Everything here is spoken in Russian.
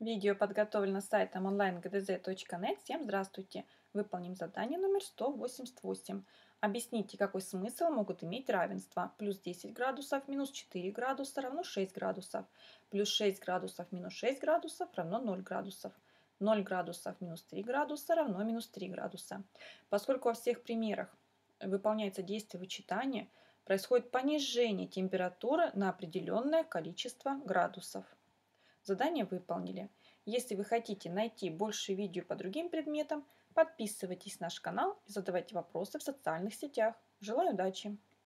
Видео подготовлено сайтом onlinegdz.net. Всем здравствуйте! Выполним задание номер 188. Объясните, какой смысл могут иметь равенства. Плюс 10 градусов минус 4 градуса равно 6 градусов. Плюс 6 градусов минус 6 градусов равно 0 градусов. 0 градусов минус 3 градуса равно минус 3 градуса. Поскольку во всех примерах выполняется действие вычитания, происходит понижение температуры на определенное количество градусов. Задание выполнили. Если вы хотите найти больше видео по другим предметам, подписывайтесь на наш канал и задавайте вопросы в социальных сетях. Желаю удачи!